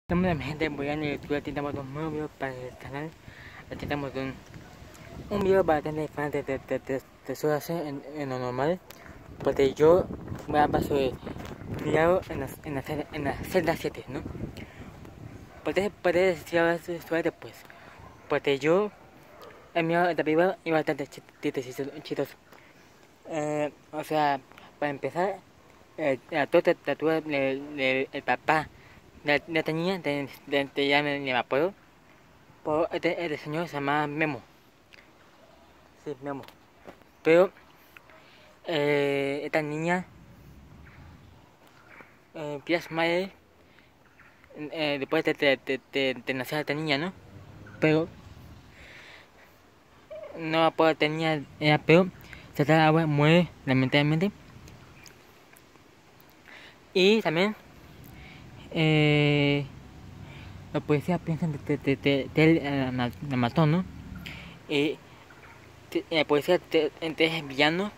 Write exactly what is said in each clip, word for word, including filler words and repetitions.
Hola mi gente, voy a YouTube, tentamos un nuevo video para el canal. Tentamos un, un video bastante diferente de, de, de, de suelo hacer en, en lo normal. Porque yo voy a pasar el video en la, en la, en la celda siete, ¿no? Puedes decir ahora después. Porque yo el mío de película iba bastante chistoso. Eh, o sea, para empezar, el actor tatúa el papá de la tenía, de, de, de, ya me, me acuerdo. Por este, este señor se llama Memo. Sí, Memo. Pero eh, esta niña, eh, Pias Madre, eh, después de, de, de, de, de nacer esta niña, ¿no? Pero no puedo tenía, era pero se trata de agua, muere lamentablemente. Y también eh, los policías piensan que él la mató, ¿no? Y la policía te, te es villano.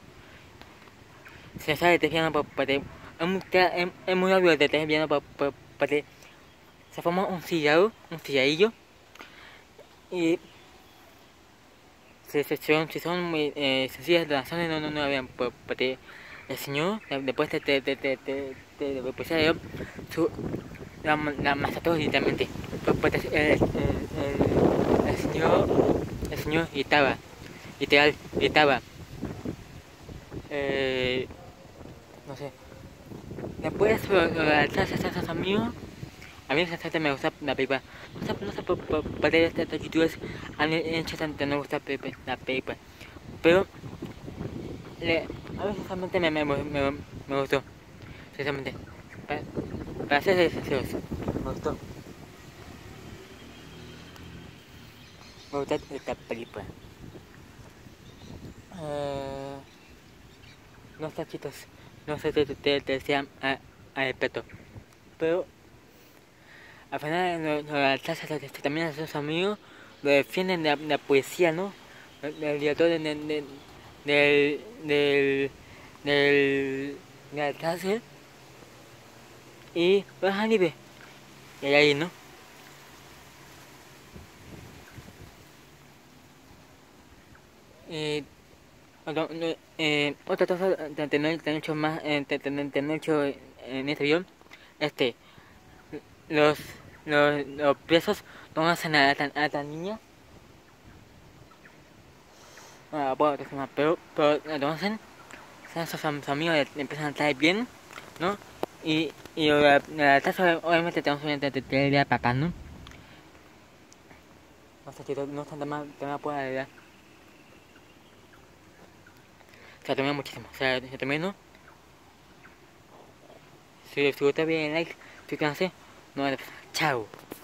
Se sabe que es villano porque es muy, es, es muy obvio que te es villano porque se forma un cigarro, un cigarrillo. Y si, si, son, si son muy eh, sencillas las razones no, no, no habían porque el señor después de de de de de de de policía de su la, la masacró literalmente porque el, el, el, el señor el señor gritaba literal gritaba eh, no sé. Después lo de los amigos, a mí sinceramente me gusta la película. No sé, no sé por, por, por qué estos youtubers han hecho tanto no gusta la película. Pero le, a mí sinceramente me, me, me, me gustó. Sinceramente. Para, para ser sinceros, me gustó. Me gustó esta película. Uh, no sé chicos, no sé te, te, te, te decía a, a respeto. Pero al final las tasas también a sus amigos lo defienden de la, de la poesía, ¿no? Del director de, de, de, del del del de la cárcel y lo dejan libre. Y ahí, ¿no? Eh, otro, eh, otra cosa de tener, tener hecho más, eh, de tener, tener hecho en este video, este, los, los, los presos no hacen a la, a la niña. Ah, bueno, pero, pero entonces sus amigos le empiezan a traer bien, ¿no? Y, y la, la tasa obviamente tenemos que tener a papá, ¿no? No sé, chicos, no está tan mal, te me puedo ayudar. Se termina muchísimo, o sea, se termina. Si, si gusta bien like, suscríbanse, no, chao.